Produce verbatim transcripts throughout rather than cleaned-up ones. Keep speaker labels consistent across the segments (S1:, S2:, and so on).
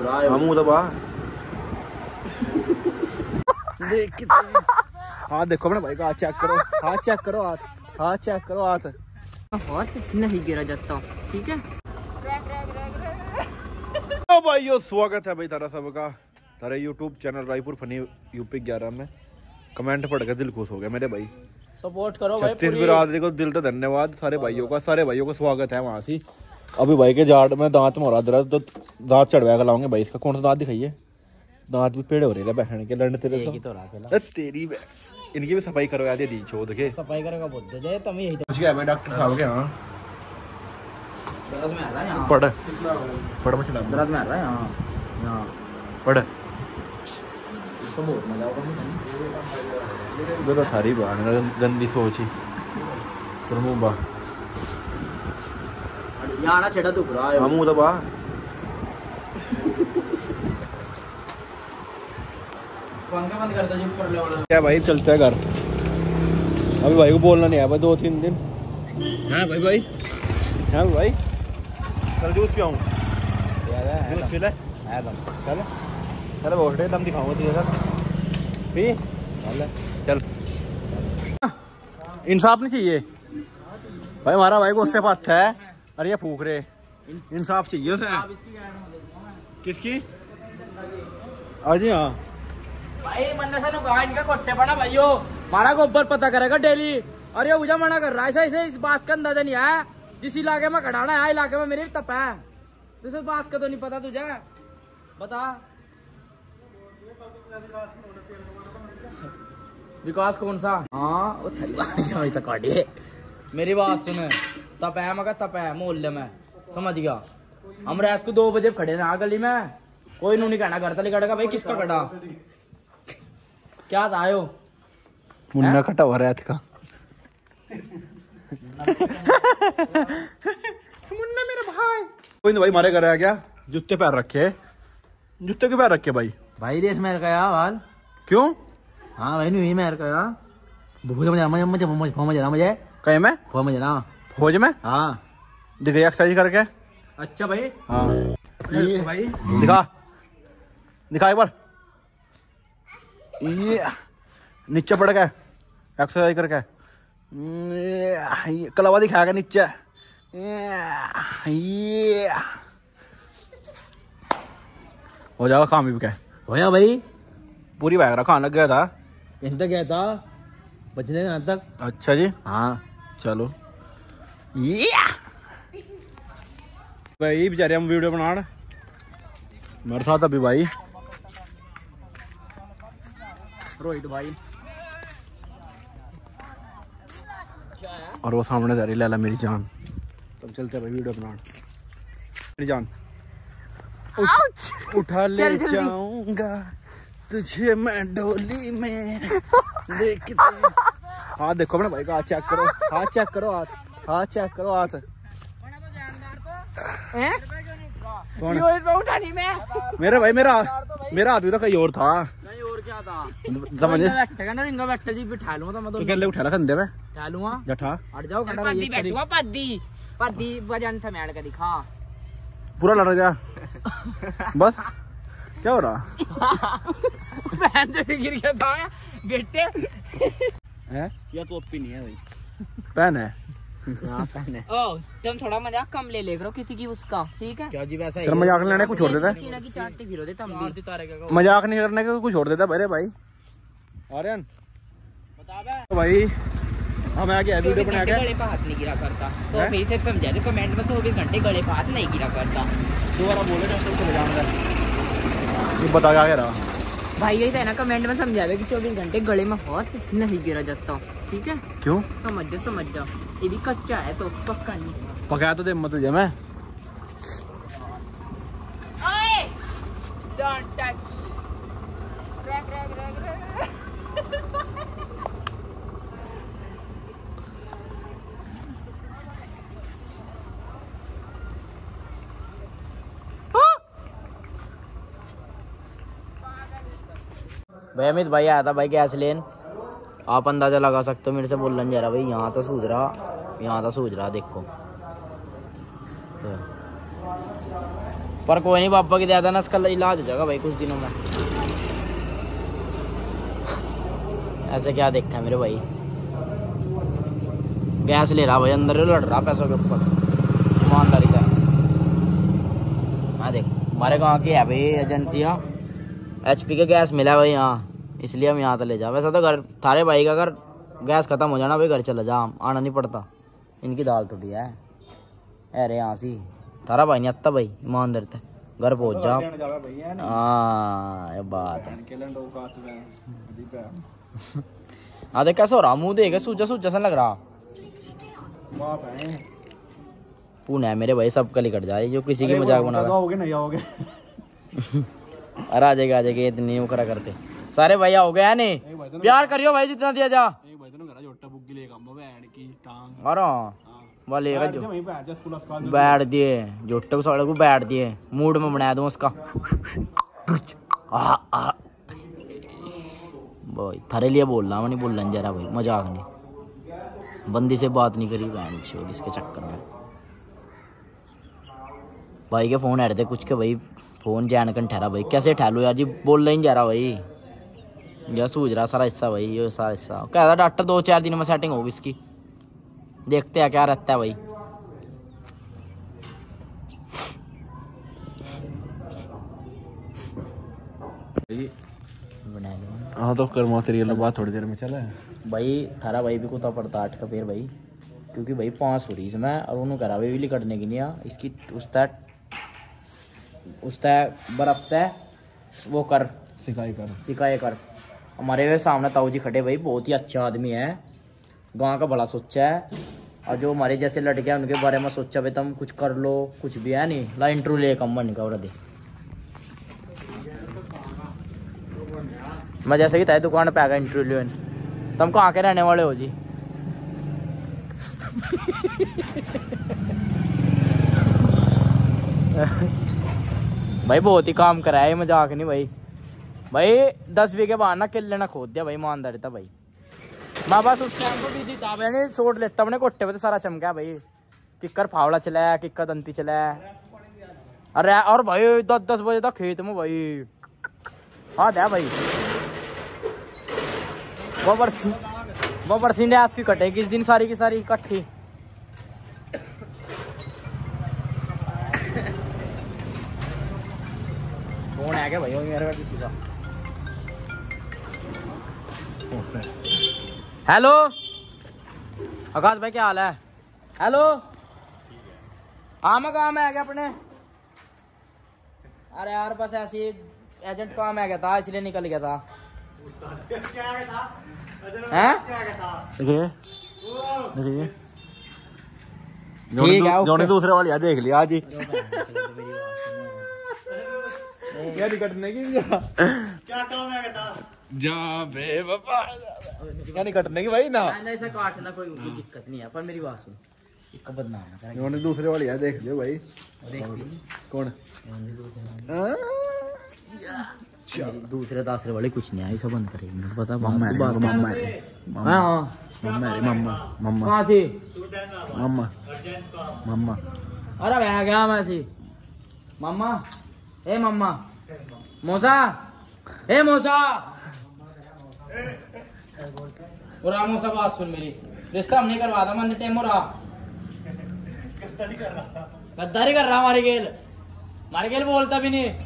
S1: रहा है।
S2: मुंह दबा देख हाथ देखो अपने भाई का, हाथ चेक करो, हाथ चेक करो, हाथ हाथ चेक करो, हाथ
S1: हाथ नहीं गिरा जाता, ठीक है।
S2: तो भाइयों स्वागत है भाई तारा सबका तारे YouTube channel Raipur funny UP ग्यारह में। कमेंट पढ़ के दिल खुश हो गया मेरे भाई।
S1: सपोर्ट करो भाई।
S2: छत्तीस बिरादरी को दिल से धन्यवाद सारे भाइयों का, सारे भाइयों का स्वागत है वहाँ से। अभी भाई के जाट में दांत में हो रहा दर्द, तो दांत चढ़वा कर लाऊंगे भाई। इसका कौन सा दांत दिखाइए, दांत भी पेड़ हो रहे हैं बैठने के लड़ने तेरे से तो रहा तेरी इनकी भी सफाई करवा दे दी छोड़ के
S1: सफाई करेगा बोल दे तुम यही
S2: कुछ क्या है डॉक्टर साहब के। हां
S1: दर्द में आ रहा है यहां,
S2: पढ़ पढ़ मत चला,
S1: दर्द में आ रहा है यहां यहां
S2: पढ़।
S1: इसको बहुत मजा आएगा
S2: वो तो थारी बात गंदी सोच ही पर मुंह बा
S1: यहां ना छेड़ा दुख रहा है।
S2: हां मुंह दबा
S1: पंखा बंद कर दो जो ऊपर ले वाला।
S2: क्या भाई चलते हैं घर। अभी भाई को बोलना नहीं है भाई, दो तीन दिन है भाई। भाई है भाई चल जूस पियाऊं यार है जूस पी ले है दम चल चल बोल रहे दम दिखाऊंगा तुझे सर पी चल चल। इंसाफ नहीं चाहिए भाई हमारा भाई को उससे पाठ है। अरे ये फूक रहे, इंसाफ चाहिए उसे। किसकी अजी हाँ
S1: भाई मन्ना से कहा इनका कोट्टे पड़ा भाइयों मारा गोबर पता करेगा डेली। और ये मुझे मना कर रहा है ऐसे इस बात का अंदाजा नहीं है। जिस इलाके में खड़ाना है इलाके में मेरी तप है, तो इस बात का तो नहीं पता तुझे, बता। विकास कौन सा? हाँ वो थली मेरी बात सुन, तप है मगर तप है मोहल्ले में, समझ गया। हम रात को दो बजे खड़े ना गली में, कोई नहीं कहना घर तली कटेगा भाई किसका कटा क्या था आयो
S2: मुन्ना कटा हुआ रात का मुन्ना मेरा भाई। कोई नहीं भाई हमारे घर आ गया, जूते पैर रखे, जूते के पैर रखे भाई।
S1: भाई रेस मेरे का यार हाल
S2: क्यों?
S1: हाँ भाई नहीं मेरे का यार बहुत मजा मुझे मुझे मजा मुझे कहीं में बहुत मजा ना
S2: फौज में।
S1: हाँ
S2: दिख गई एक्सरसाइज करके।
S1: अच्छा भाई
S2: हाँ ये भाई दिखा दिखा एक बार, ये नीचे पड़ गया एक्सरसाइज करके, ये कलावा दिखाएगा नीचे, ये हो जाएगा काम भी क्या
S1: होया भाई।
S2: पूरी बैग रखा लग गया था
S1: कहीं तक गया था बचने यहाँ तक।
S2: अच्छा जी
S1: हाँ
S2: चलो ये भाई बेचारे हम वीडियो बना मेरे साथ अभी भाई रोहित भाई और वो सामने जा रही लैला मेरी जान। तब चलते भाई वीडियो बना मेरी जान। उठ, उठा ले जाऊंगा तुझे मैं डोली में देखते। हाथ देखो अपने भाई का, हाथ चेक करो, हाथ चेक करो, हाथ हाथ चेक करो, हाथ कौन
S1: उठा नहीं मैं
S2: मेरा भाई मेरा मेरा हाथ भी तो कहीं और था।
S1: कहीं और क्या था?
S2: समझे
S1: बैठेगा ना रिंगा बैठ जी बिठा लूंगा तो मैं
S2: तो क्या ले उठा ला कंधे में
S1: उठा लूंगा
S2: जठा
S1: हट जाओ खड़ा पद्दी बैठूंगा पद्दी पद्दी वजन से मैल का दिखा
S2: पूरा लड़ गया बस। क्या हो रहा
S1: पैन से गिर गया था बेटे
S2: है
S1: या टोपी नहीं है भाई
S2: पैन है।
S1: हाँ पैन है। ओ तुम थोड़ा मजाक कम ले ले करो किसी की उसका, ठीक है क्या जी वैसा
S2: सर मजाक नहीं लेने को छोड़ देता है,
S1: सीना की चाटती फिरो दे तुम भी
S2: मजाक नहीं करने का कुछ छोड़ देता है मेरे भाई। आर्यन
S1: बता बे
S2: तो भाई हम आ गया वीडियो बना के
S1: गले पे हाथ नहीं गिरा करता तो मेरे से समझा दे कमेंट में चौबीस घंटे गले पे हाथ नहीं गिरा करता।
S2: दोबारा बोले डॉक्टर चले जाऊंगा ये बता क्या रहा
S1: भाई यही था ना कमेंट में समझा दो कि चौबीस घंटे गले में हाथ नहीं गिरा जाता, ठीक है।
S2: क्यों
S1: समझ जा समझ जा ये भी कच्चा है तो पक्का नहीं
S2: पकाया तो दे मतलब जे मैं
S1: don't touch rag rag rag rag भाई अमित भाई आया था भाई गैस लेन, आप अंदाजा लगा सकते हो मेरे से बोलने जा रहा भाई यहाँ तो सूझ रहा यहाँ तो सूझ रहा देखो पर कोई नहीं, पापा की दया ना इसका इलाज हो जाएगा भाई कुछ दिनों में। ऐसे क्या देखा है मेरे भाई, गैस ले रहा भाई, अंदर लड़ रहा पैसों के ऊपर ईमानदारी से। हाँ देख हमारे गांव की है भाई एजेंसियाँ, एचपी के गैस मिला भाई यहाँ, इसलिए हम यहाँ तो ले जा। वैसे तो घर थारे भाई का अगर गैस खत्म हो जाना भाई घर चला जा, आना नहीं पड़ता। इनकी दाल थोड़ी है अरे यहाँ सी थारा भाई नहीं आता भाई, ईमानदार थे घर पहुँच जा। हाँ ये बात है। हाँ देख कैसा हो रहा, मुँह देखे सूजा सूजा सा लग रहा। पुणे है मेरे भाई, सब कल कट जा रही जो किसी की मजाक बना रहा। अरे आ जाएगा आ जाएगा, इतनी वो करा करते सारे भाई हो गया नहीं, प्यार करियो भाई जितना दिया जा। वाले बैठ दिए जोटे साले को, बैठ दिए मूड में बना दूं उसका। भाई थारे लिए बोल रहा हूँ, नहीं बोल रहा जरा भाई, मजाक नहीं। बंदी से बात नहीं करी बहन चोद इसके चक्कर में। भाई के फोन आ रहे थे कुछ के भाई, फोन जैन कर ठहरा भाई, कैसे ठहरो यार जी, बोल नहीं जा रहा भाई, यह सूझ रहा सारा हिस्सा भाई, ये सारा हिस्सा कह रहा डॉक्टर दो चार दिन में सेटिंग होगी इसकी, देखते हैं क्या रहता है भाई।
S2: हाँ तो कर्मा तेरी बात थोड़ी देर में चला है
S1: भाई, थारा भाई भी कुत्ता पड़ता आठ का पेड़ भाई, क्योंकि भाई पाँच हो रही इसमें और उन्होंने करा भाई बिजली कटने की नहीं आ इसकी, उसता उसता बर्फ तय वो कर
S2: सिकाई कर
S1: सिकाई कर। हमारे सामने ताऊ जी खड़े भाई, बहुत ही अच्छा आदमी है, गांव का बड़ा सोचा है, और जो हमारे जैसे लड़के हैं उनके बारे में सोचा भाई तुम कुछ कर लो, कुछ भी है नहीं ला इंटरव्यू ले कम मन का दे। मैं जैसे कि तय दुकान पे आ गया इंटरव्यू लेने, तुम कहाँ के रहने वाले हो जी? भाई बहुत ही काम करा है, मजाक नहीं भाई। भाई दस बीघे बाद ना किले ना खोद दिया भाई, ईमानदारी था भाई। मैं बस उस टाइम को बिजी था मैंने सोट लेता अपने कोट्टे पे तो सारा चमका भाई, किक्कर फावड़ा चलाया, किक्कर दंती चलाया। अरे और भाई दस दस बजे तक खेत में भाई, हाँ दे भाई वो बरसी वो बरसी ने आपकी कटे किस दिन सारी की सारी इकट्ठी। कौन है क्या भाई मेरे किसी का? हेलो आकाश भाई क्या हाल है? हेलो हाँ मैं काम है क्या अपने? अरे यार बस ऐसी एजेंट काम है क्या था इसलिए निकल गया था। हैं?
S2: जोने दूसरे वाली आ देख लिया आज ही। क्या निकटने की क्या काम है था? जा बे बाबा क्या निकटने की भाई ना
S1: ऐसा काटना कोई दिक्कत नहीं है, पर मेरी बात सुन इसका बदनाम है।
S2: जोने दूसरे वाली आ देख लियो भाई। कौन?
S1: दूसरे दासरे वाले कुछ नहीं आई, सब बंद करेंगे पता।
S2: मम्मा है मम्मा है
S1: हाँ
S2: मम्मा है मम्मा मम्मा
S1: कहाँ से?
S2: मम्मा मम्मा
S1: अरे भैया गया मैं सी मम्मा ए मम्मा मौसा ए मौसा और मौसा बात सुन मेरी, रिश्ता हम नहीं करवा था मैंने टेम हो रहा गद्दारी कर रहा हमारे गेल हमारे गेल बोलता भी नहीं।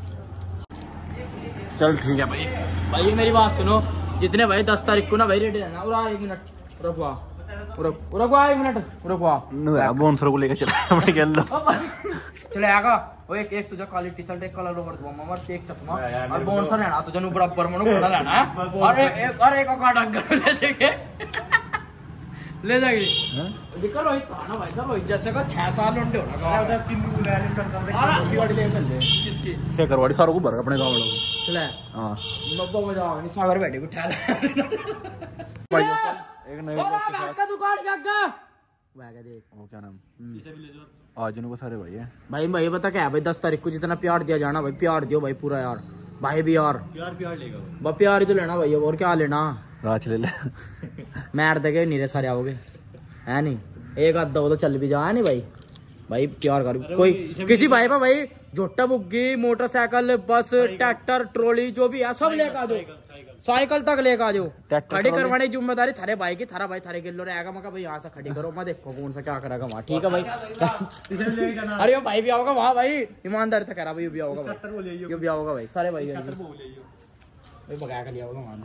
S2: चल ठीक है भाई।
S1: भाई मेरी बात सुनो, जितने भाई दस तारीख को ना भाई रेडी रहना। उरा एक मिनट रुकवा रुकवा एक मिनट रुकवा
S2: बोनसर को लेकर चला अपने खेल लो
S1: चले आगा। वो एक एक तुझे काली टी शर्ट एक काला लोवर दो मम्मा एक चश्मा और बोनसर रहना तुझे नु बराबर मनो खड़ा रहना है और एक और एक का डंगर ले जाके ले जाएगी दिक्कत होई ना भाई साहब, जैसे का छह साल लंडे होना गांव में तीन ले ले गाड़ी ले चल ले किसकी
S2: से करवाड़ी सारों को भर अपने गांव वालों को चले। हां
S1: नब्बे बजे आओ नहीं सागर बैठे को ठहर
S2: भाई एक नई
S1: का दुकान क्या का वागा देख
S2: वो क्या नाम इसे भी ले जो आज इनको सारे भाई है
S1: भाई भाई बता क्या है भाई दस तारीख को जितना प्यार दिया जाना भाई प्यार दियो भाई पूरा यार भाई भी यार प्यार प्यार लेगा भाई प्यार ही तो लेना भाई और क्या लेना
S2: राज ले ले
S1: मार देगे नीरे सारे आओगे है नहीं एक आध दो तो चल भी जा है नहीं भाई भाई प्यार कर कोई किसी भाई पे भाई झोटा बुग्गी मोटरसाइकिल बस ट्रैक्टर ट्रॉली जो भी है सब लेकर आ जाओ, साइकिल तक लेकर आ जाओ। खड़ी करवाने की जिम्मेदारी थारे भाई की, थारा भाई थारे किलो रहेगा। मैं भाई यहाँ से खड़ी करो, मैं देखो कौन सा क्या करेगा वहाँ। ठीक है भाई। अरे भाई भी आओगा वहाँ भाई, ईमानदारी से कह रहा भाई भी आओगा भाई, ये भी आओगा भाई, सारे भाई भगा कर लिया होगा वहाँ।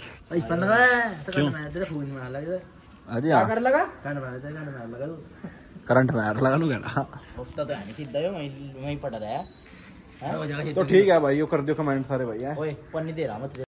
S1: कर लगा
S2: करंट वायर लगा लूंगा ना,
S1: तो है नहीं सीधा वहीं वहीं पड़ रहा है।
S2: तो ठीक है भाई, यो कर दियो कमेंट सारे भाई।
S1: ओए पन्नी दे रहा मत।